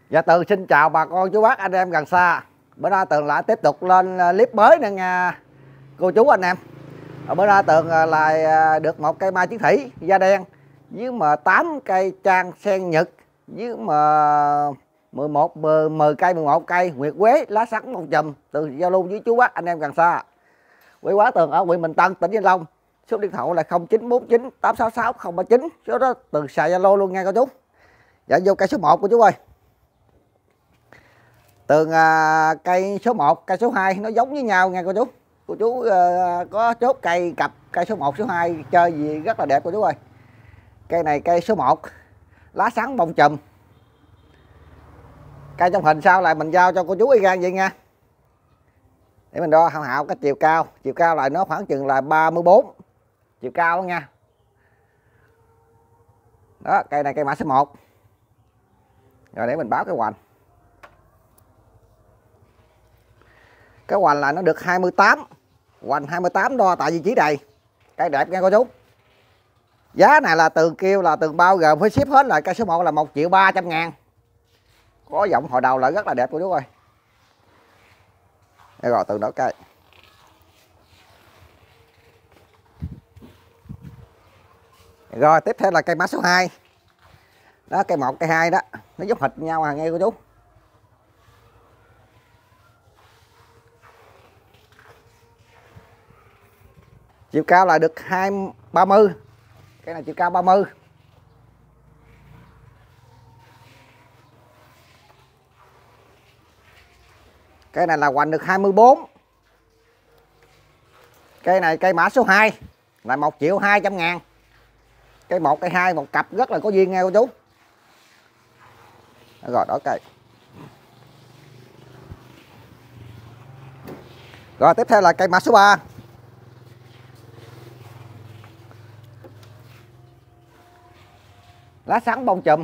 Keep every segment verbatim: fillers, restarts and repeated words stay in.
Dạ Tường xin chào bà con chú bác anh em gần xa. Bữa nay Tường lại tiếp tục lên clip mới nè nha cô chú anh em. Ở bữa nay Tường lại được một cây mai chiến thủy da đen với mà tám cây trang sen nhật với mà mười một mười cây mười một cây nguyệt quế lá sắn một chùm. Tường giao lưu với chú bác anh em gần xa. Quê quán Tường ở huyện Bình Tân, tỉnh Vĩnh Long. Số điện thoại là không chín bốn chín tám sáu sáu không ba chín. Số đó Tường xài Zalo luôn nha cô chú. Dạ vô cây số một của chú ơi. Tường à, cây số một, cây số hai nó giống với nhau nha cô chú. Cô chú à, có chốt cây cặp cây số một, số hai chơi gì rất là đẹp cô chú ơi. Cây này cây số một, lá sắn bông chùm. Cây trong hình sau lại mình giao cho cô chú y gan vậy nha. Để mình đo hào hào cái chiều cao, chiều cao lại nó khoảng chừng là ba mươi bốn. Chiều cao đó nha. Đó, cây này cây mã số một. Rồi để mình báo cái hoành. Cái hoành là nó được hai mươi tám. Hoành hai mươi tám đo tại vị trí này. Cây đẹp nha cô chú. Giá này là Tường kêu là Tường bao gồm với ship hết là cây số một là một triệu ba trăm ngàn. Có giọng hồi đầu là rất là đẹp cô chú ơi. Đây rồi Tường đổ cây. Rồi tiếp theo là cây mã số hai. Đó, cây một cây hai đó, nó giống hệt nhau à nghe cô chú. Chiều cao là được hai ba mươi. Cái này chiều cao ba mươi. Cái này là hoành được hai mươi bốn. Cây này cây mã số hai là một triệu hai trăm ngàn. Cây một cây hai một cặp rất là có duyên nghe cô chú. Rồi đó cây. Rồi tiếp theo là cây mã số ba. Lá sắn bông chùm.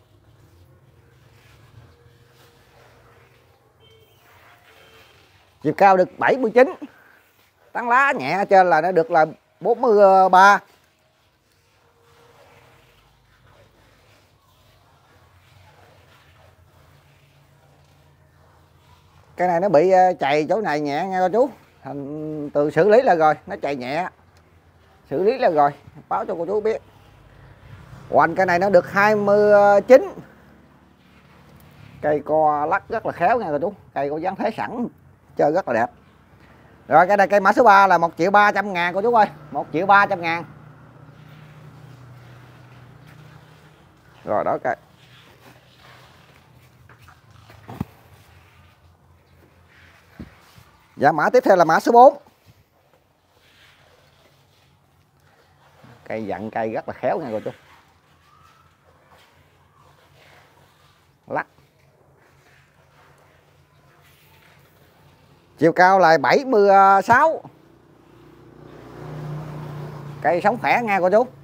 Chiều cao được bảy mươi chín. Tán lá nhẹ ở trên là nó được là bốn mươi ba. Cái này nó bị chày chỗ này nhẹ nha cô chú. Thành từ xử lý là rồi, nó chày nhẹ. Xử lý là rồi, báo cho cô chú biết. Hoành cây này nó được hai mươi chín. Cây co lắc rất là khéo nha cô chú. Cây có dáng thế sẵn, chơi rất là đẹp. Rồi cái này cây mã số ba là một triệu ba trăm ngàn cô chú ơi. một triệu ba trăm ngàn. Rồi đó cây. Dạ mã tiếp theo là mã số bốn. Cây dặn cây rất là khéo nha cô chú. Lắc. Chiều cao là bảy mươi sáu. Cây sống khỏe nha cô chú.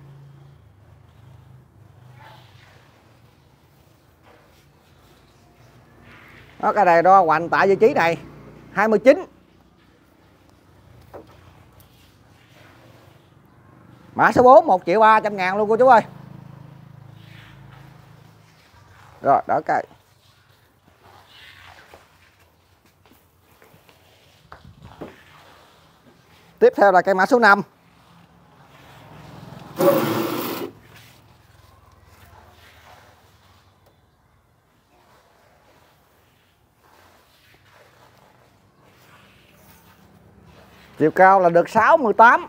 Đó, cái này đo hoành tại vị trí này hai mươi chín. Mã số bốn một triệu ba trăm ngàn luôn cô chú ơi. Rồi đó cây. Tiếp theo là cây mã số năm. Chiều cao là được sáu mươi tám.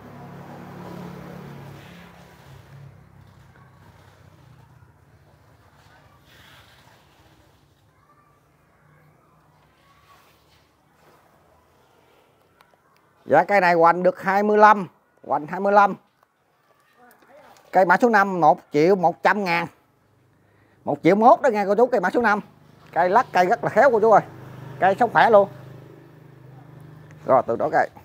Dạ cây này hoành được hai mươi lăm. Hoành hai mươi lăm. Cây mã số năm một triệu một trăm ngàn. một triệu mốt đó nghe cô chú. Cây mã số năm. Cây lắc cây rất là khéo cô chú ơi. Cây sống khỏe luôn. Rồi từ đó cây.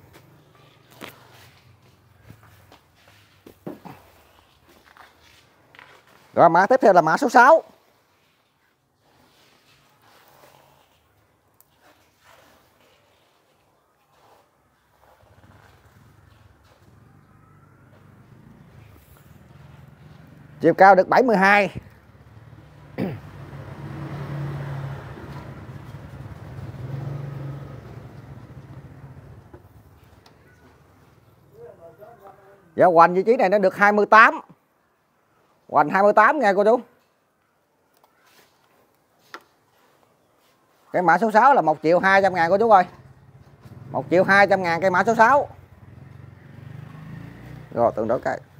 Rồi mã tiếp theo là mã số sáu. Chiều cao được bảy mươi hai. Dạ hoành vị trí này nó được hai mươi tám. Hoành hai mươi tám nha cô chú. Cái mã số sáu là một triệu hai trăm ngàn cô chú ơi. một triệu hai trăm ngàn cây mã số sáu. Rồi tương đối cây.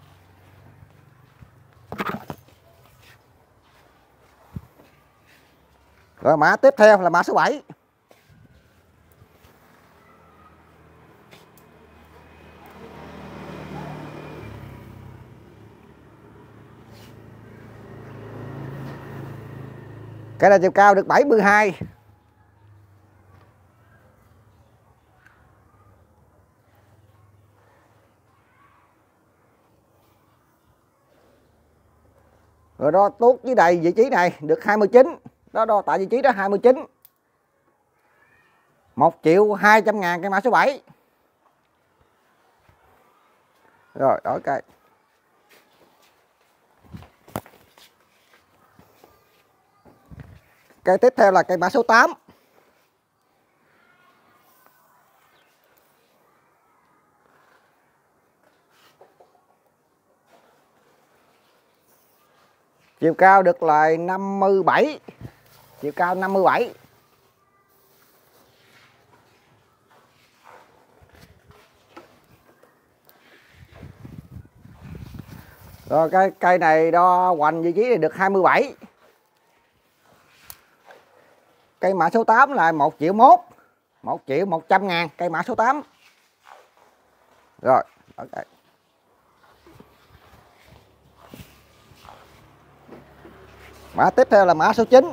Rồi mã tiếp theo là mã số bảy. Cái này chiều cao được bảy mươi hai. Rồi đo tuốt dưới đầy vị trí này được hai mươi chín. Đó đo tại vị trí đó hai mươi chín. một triệu hai trăm ngàn cây mã số bảy. Rồi đổi cây. Cây tiếp theo là cây mã số tám. Chiều cao được là năm mươi bảy. Chiều cao năm mươi bảy. Rồi cái cây này đo hoành vị trí này được hai mươi bảy. Cây mã số tám là một triệu mốt. một triệu một trăm ngàn cây mã số tám. Rồi okay. Mã tiếp theo là mã số chín.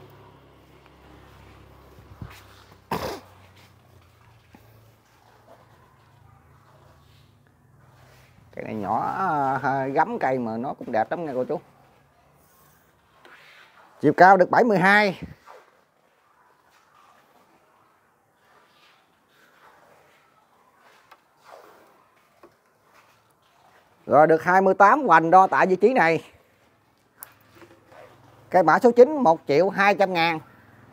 Cây này nhỏ gắm cây mà nó cũng đẹp lắm nha cô chú. Chiều cao được bảy mươi hai. Rồi được hai mươi tám hoành đo tại vị trí này. Cây mã số chín một triệu hai trăm ngàn.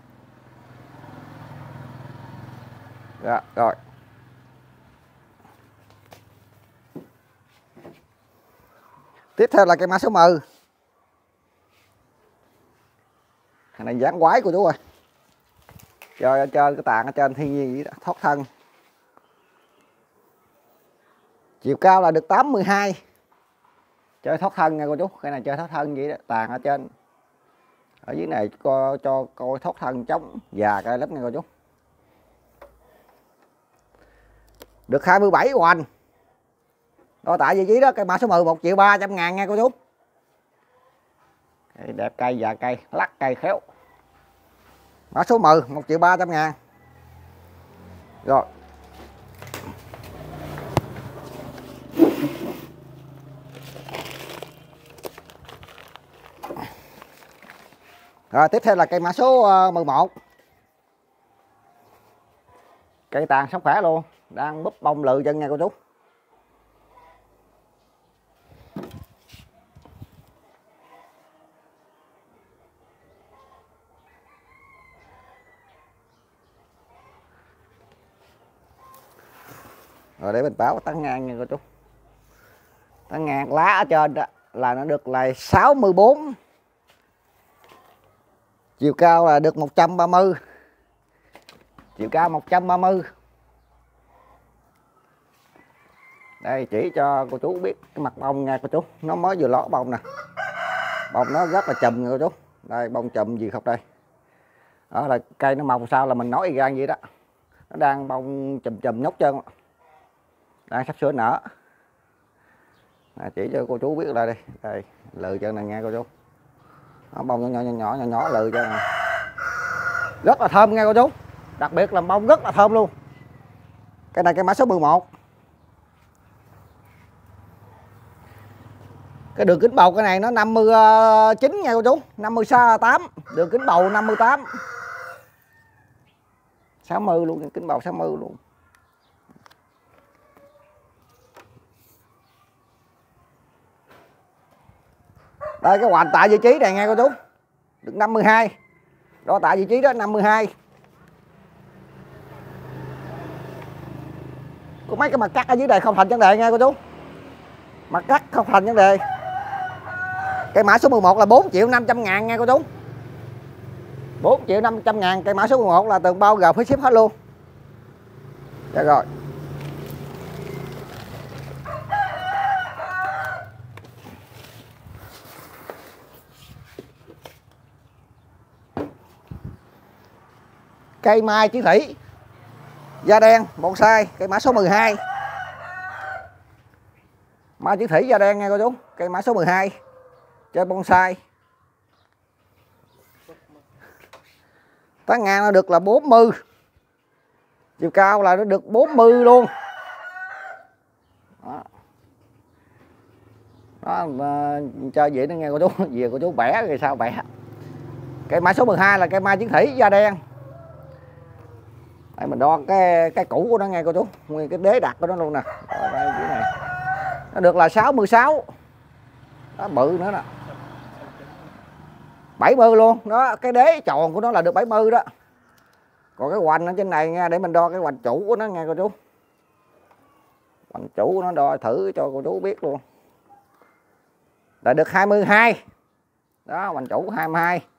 Rồi, rồi. Tiếp theo là cây mã số mười. Cái này dáng quái của chú ơi. Trời ở trên cái tàn ở trên thiên nhiên vậy đó, thoát thân. Chiều cao là được tám mươi hai. Chơi thoát thân nha cô chú. Cái này chơi thoát thân vậy đó, tàn ở trên. Ở dưới này co, cho coi thoát thân chống già cây lắm nha cô chú. Được hai mươi bảy hoành. Đo tại vị trí đó cây mã số mười một triệu ba trăm ngàn nha cô chú. Cây đẹp cây già cây, lắc cây khéo. Mã số mười một triệu ba trăm ngàn. Rồi. Rồi tiếp theo là cây mã số mười một. Cây tàn sống khỏe luôn, đang búp bông lự chân nha cô chú. Rồi để mình báo tán ngang nha cô chú. Tán ngang lá ở trên đó là nó được là sáu mươi bốn. Chiều cao là được một trăm ba mươi. Chiều cao một trăm ba mươi. Đây chỉ cho cô chú biết cái mặt bông nha cô chú. Nó mới vừa lót bông nè. Bông nó rất là chùm nha cô chú. Đây bông chùm gì không đây. Đó là cây nó mọc sao là mình nói y gan vậy đó. Nó đang bông chùm chùm nhóc chân. Đang sắp sửa nở. À, chỉ cho cô chú biết là đây. Đây lự chân này nha cô chú. Đó, bông nhỏ nhỏ nhỏ nhỏ nhỏ lự chân này. Rất là thơm nha cô chú. Đặc biệt là bông rất là thơm luôn. Cái này cây mã số mười một. Cái đường kính bầu cái này nó năm mươi chín nha cô chú. năm mươi tám. Đường kính bầu năm mươi tám. sáu mươi luôn, kính bầu sáu mươi luôn. Đây cái hoành tại vị trí này nghe cô chú. Được năm mươi hai. Đó tại vị trí đó năm mươi hai. Có mấy cái mặt cắt ở dưới này không thành vấn đề nha cô chú. mặt cắt không thành vấn đề. Cây mã số mười một là bốn triệu năm trăm ngàn nha cô chú. bốn triệu năm trăm ngàn. Cây mã số mười một là từng bao gồm phí ship hết luôn. Dạ rồi. Cây mai chiến thủy da đen bonsai, cây mã số mười hai. Mai chiến thủy da đen nha cô chú, cây mã số mười hai. Chơi bonsai. Tán ngang nó được là bốn mươi. Chiều cao là nó được bốn mươi luôn. Đó. Đó, chơi vậy nó nghe cô chú, về cô chú bẻ rồi sao bẻ. Cây mã số mười hai là cây mai chiến thủy da đen. Đây mình đo cái cái cũ của nó nghe cô chú, nguyên cái đế đặt của nó luôn nè. Rồi đây cái này. Nó được là sáu mươi sáu. Đó, bự nữa nè. bảy mươi luôn. Đó, cái đế tròn của nó là được bảy mươi đó. Còn cái hoành ở trên này nha, để mình đo cái hoành chủ của nó nghe cô chú. Hoành chủ của nó đo thử cho cô chú biết luôn. Là được hai mươi hai. Đó, hoành chủ hai mươi hai.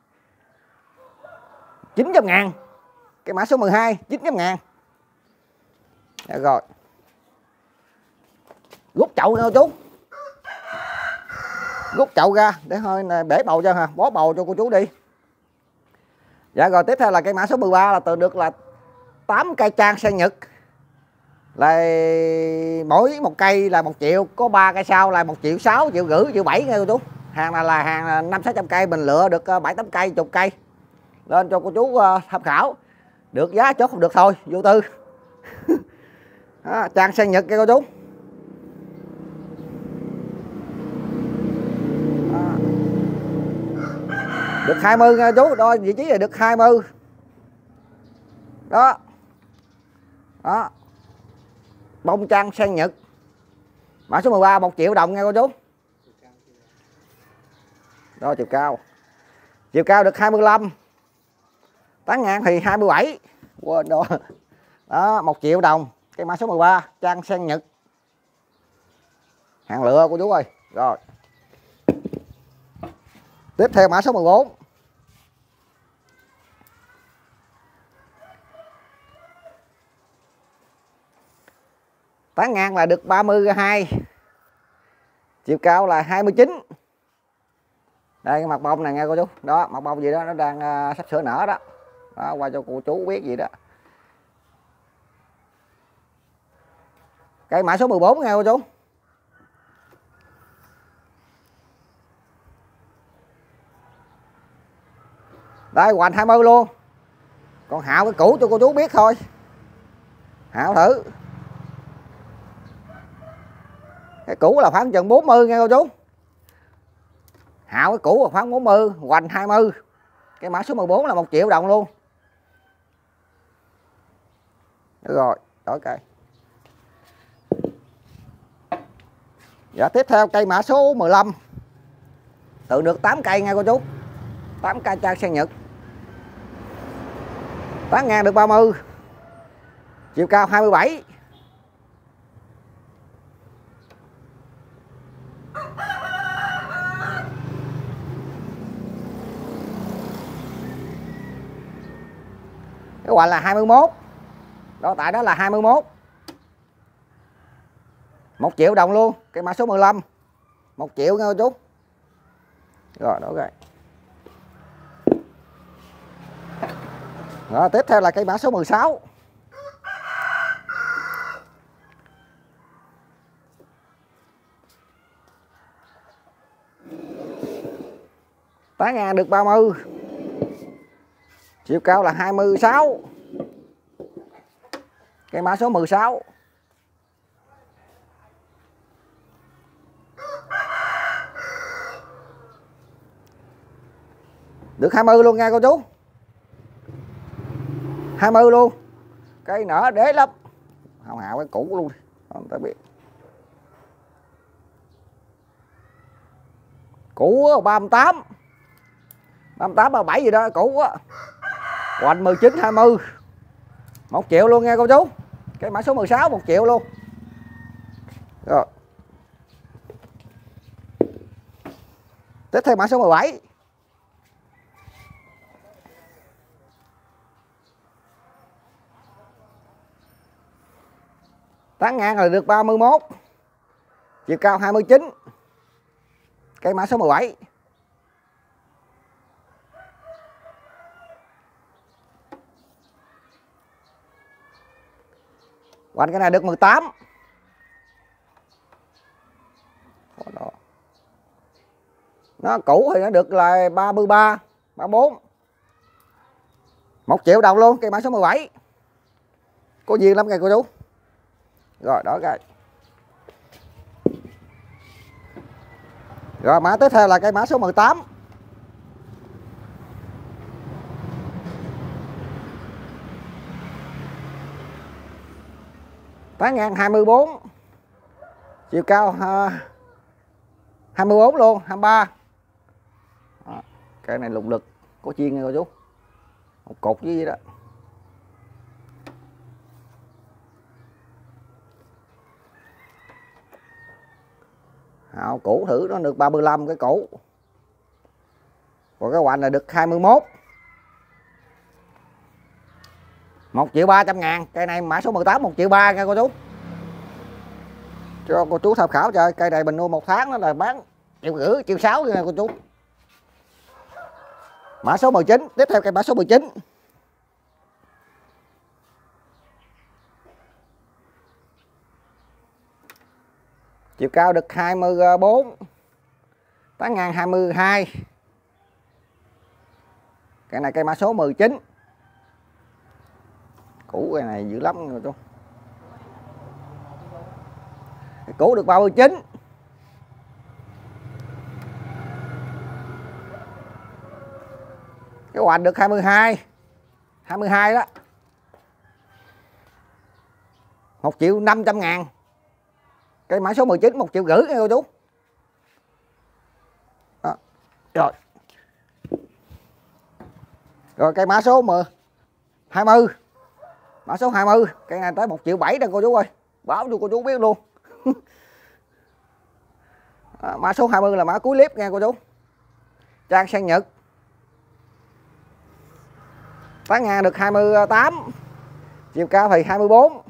chín trăm ngàn. Cái mã số mười hai chín trăm ngàn. Được rồi. Rút chậu nha cô chú. Rút chậu ra để hơi bể bầu cho hả, bó bầu cho cô chú đi. Dạ rồi, tiếp theo là cây mã số mười ba là từ được là tám cây trang sen Nhật. Là mỗi một cây là một triệu, có ba cây sau là một triệu sáu, triệu rưỡi, triệu bảy nha cô chú. Hàng này là hàng năm sáu trăm cây, mình lựa được bảy tám cây, chục cây. Lên cho cô chú tham khảo. Được giá chốt không được thôi, vô tư. Đó, trang sen Nhật nha cô chú. Đó. Được hai mươi nha chú, đo vị trí là được hai mươi. Đó. Đó. Bông trang sen Nhật. Mã số mười ba một triệu đồng nha cô chú. Đo chiều cao. Chiều cao được hai mươi lăm. Tán ngang thì hai mươi bảy. Quên đó. Đó, một triệu đồng. Cái mã số mười ba trang sen Nhật. Hàng lựa cô chú ơi. Rồi. Tiếp theo mã số mười bốn. Tán ngang là được ba mươi hai. Chiều cao là hai mươi chín. Đây cái mặt bông này nghe cô chú. Đó, mặt bông gì đó nó đang uh, sắp sửa nở đó. Đó, qua cho cô chú biết gì đó. Cây mã số mười bốn nghe cô chú. Đây hoành hai mươi luôn. Còn hạo cái cũ cho cô chú biết thôi. Hạo thử. Cái cũ là khoảng chừng bốn mươi nghe cô chú. Hạo cái cũ là khoảng bốn mươi, hoành hai mươi. Cái mã số mười bốn là một triệu đồng luôn. Được rồi, đổi cây. Dạ, tiếp theo cây mã số mười lăm. Tự được tám cây nha cô chú. tám cây trang sen Nhật. Tán ngang được ba mươi. Chiều cao hai mươi bảy. Cái hoành là hai mươi mốt. Đó, tại đó là hai mươi mốt. một triệu đồng luôn. Cái mã số mười lăm. một triệu nha cô chú. Rồi, đó rồi. Đó, tiếp theo là cây mã số mười sáu. Tán ngang được ba mươi. Chiều cao là hai mươi sáu. Cây mã số mười sáu. Được hai mươi luôn nha cô chú. hai mươi luôn. Cây nở đế lắm. Hào hào cái cũ luôn. Không ta biết. Cũ ba mươi tám. ba mươi tám, ba mươi bảy gì đó cũ á. Hoành mười chín, hai mươi. một triệu luôn nha cô chú. Cái mã số mười sáu một triệu luôn. Rồi. Tiếp theo mã số mười bảy. Tán ngang là được ba mươi mốt, chiều cao hai mươi chín. Cây mã số mười bảy. Hoành cái này được mười tám. Nó cũ thì nó được là ba mươi ba, ba mươi bốn. một triệu đồng luôn, cây mã số mười bảy. Có duyên lắm kìa cô chú. Rồi đó cây. Rồi mã tiếp theo là cây mã số mười tám. Tán ngang hai mươi bốn, chiều cao hai mươi bốn luôn, hai mươi ba. Đó, cái này lụng lực có chiên nha cô chú, một cột với gì đó. Hào cũ thử nó được ba mươi lăm cái cũ. Còn cái hoành là được hai mươi mốt. một triệu ba trăm ngàn. Cây này mã số mười tám một triệu ba nha cô chú. Cho cô chú tham khảo chơi. Cây này mình nuôi một tháng nó là bán triệu rưỡi, triệu sáu nha cô chú. Mã số mười chín. Tiếp theo cây mã số mười chín. Chiều cao được hai mươi bốn, tán ngang hai mươi hai. Cái này cây mã số mười chín. Cũ cái này dữ lắm rồi chú. Cái cũ được ba mươi chín. Cái hoành được hai mươi hai. hai mươi hai đó. một triệu năm trăm ngàn. Cây mã số mười chín một triệu rưỡi nha cô chú. Đó. Rồi. Rồi cây mã số hai mươi. Mã số hai mươi, cây này tới một triệu bảy đó cô chú ơi. Báo cho cô chú biết luôn. À, mã số hai mươi là mã cuối clip nha cô chú. Trang sen Nhật. Tán ngang được hai mươi tám. Chiều cao thì hai mươi bốn.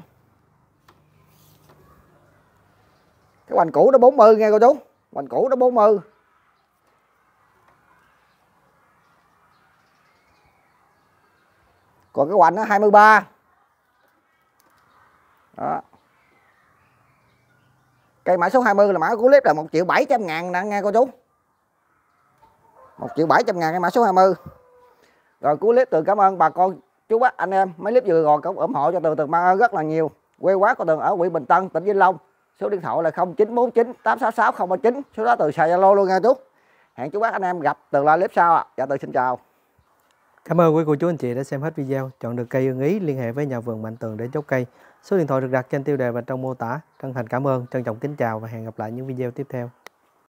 Cái hoành cũ nó bốn mươi nha cô chú. Hoành cũ nó bốn mươi. Còn cái hoành nó hai mươi ba. Đó. Cây mã số hai mươi là mã của clip là một triệu bảy trăm ngàn nè nghe cô chú. một triệu bảy trăm ngàn cái mã số hai mươi. Rồi cuối clip Tường cảm ơn bà con chú bác anh em mấy clip vừa rồi cũng ủng hộ cho Tường. Tường mang rất là nhiều. Quê quán của Tường ở huyện Bình Tân, tỉnh Vĩnh Long. Số điện thoại là không chín bốn chín tám sáu sáu không ba chín. Số đó Tường xài Zalo luôn nha chú. Hẹn chú bác anh em gặp Tường lại clip sau ạ. Dạ Tường xin chào. Cảm ơn quý cô chú anh chị đã xem hết video. Chọn được cây ưng ý liên hệ với nhà vườn Mạnh Tường để chốt cây. Số điện thoại được đặt trên tiêu đề và trong mô tả. Chân thành cảm ơn, trân trọng kính chào và hẹn gặp lại những video tiếp theo.